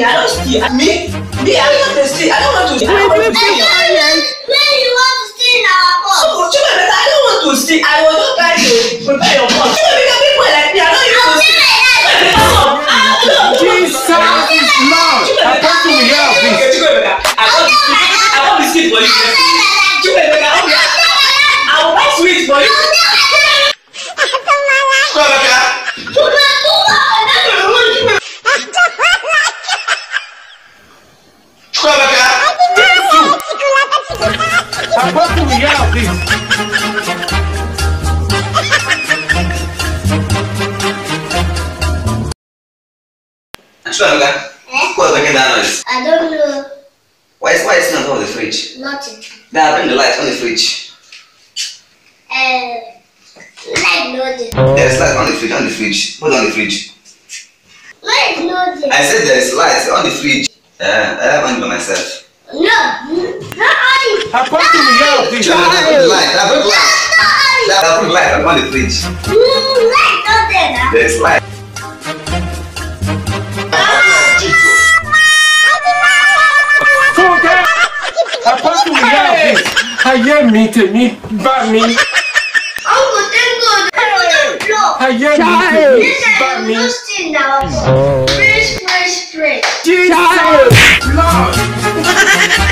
I don't steal. Me, I don't want to steal. I don't want to steal. When you want to steal in our pot? So, Chimemeka, I don't want to steal. I was just trying to prepare your pot. Chimemeka, people like me, I don't used to steal. Jesus is Lord. Apostle, we help this. Chimemeka, I want to steal for you. Chimemeka, I will buy sweets for you. Apostle, we help this. What's making that noise? I don't know. Why is it not on the fridge? Nothing. Now bring the light on the fridge. Light loading. There's light on the fridge. Put it on the fridge. Light loading. I said there's light on the fridge. I have on by myself. No, not on. Apostle, we help this. I bring light on the fridge. Light loading. There's light. Apostle, we help this. I hear me to me, but me. Uncle, thank God. I hear me to me, but me. Fresh. Jesus, Lord.